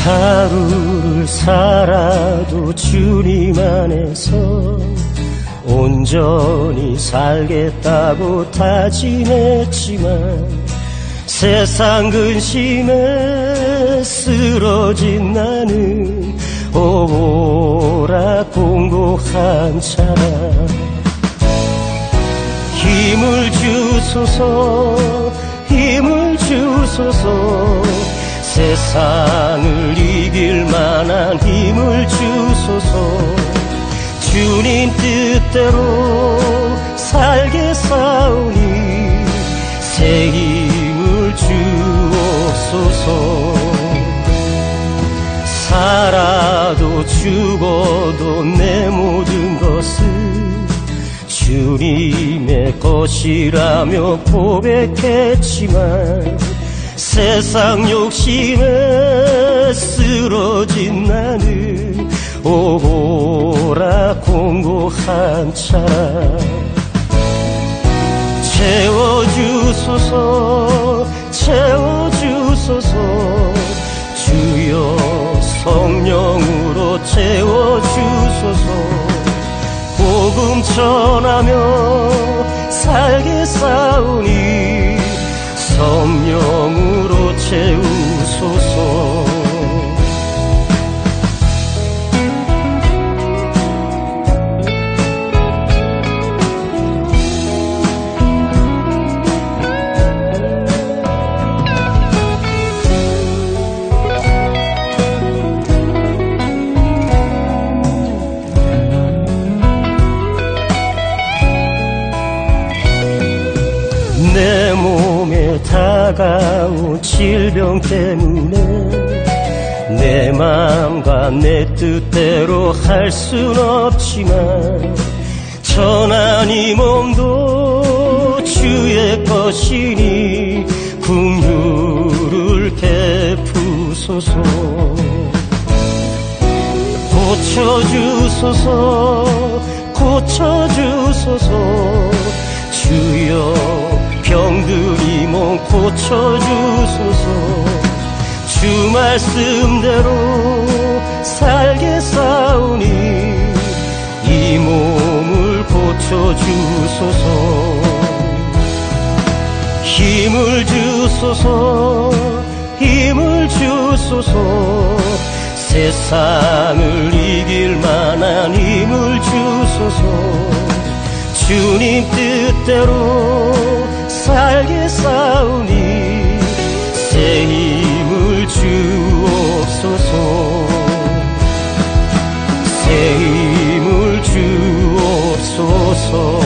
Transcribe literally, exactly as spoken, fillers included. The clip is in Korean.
하루를 살아도 주님 안에서 온전히 살겠다고 다짐했지만 세상 근심에 쓰러진 나는 오라 공고한 자라. 힘을 주소서, 힘을 주소서, 세상을 이길 만한 힘을 주소서. 주님 뜻대로 살게 싸우니 새 힘을 주옵소서. 살아도 죽어도 내 모든 것을 주님의 것이라며 고백했지만 세상 욕심에 쓰러진 나는 오보라 공고한 자라. 채워주소서, 채워주소서, 주여 성령으로 채워주소서. 복음 전하며 살게 싸우니 성령으로 채우소서. 내 몸에 다가온 질병 때문에 내 마음과 내 뜻대로 할 순 없지만 천한 이 몸도 주의 것이니 긍휼을 베푸소서. 고쳐주소서, 고쳐주소서, 주여 병들이 몸 고쳐주소서. 주 말씀대로 살게 싸우니 이 몸을 고쳐주소서. 힘을 주소서, 힘을 주소서, 세상을 이길 만한 힘을 주소서. 주님 뜻대로 살게 싸우니 새 힘을 주옵소서. 새 힘을 주옵소서.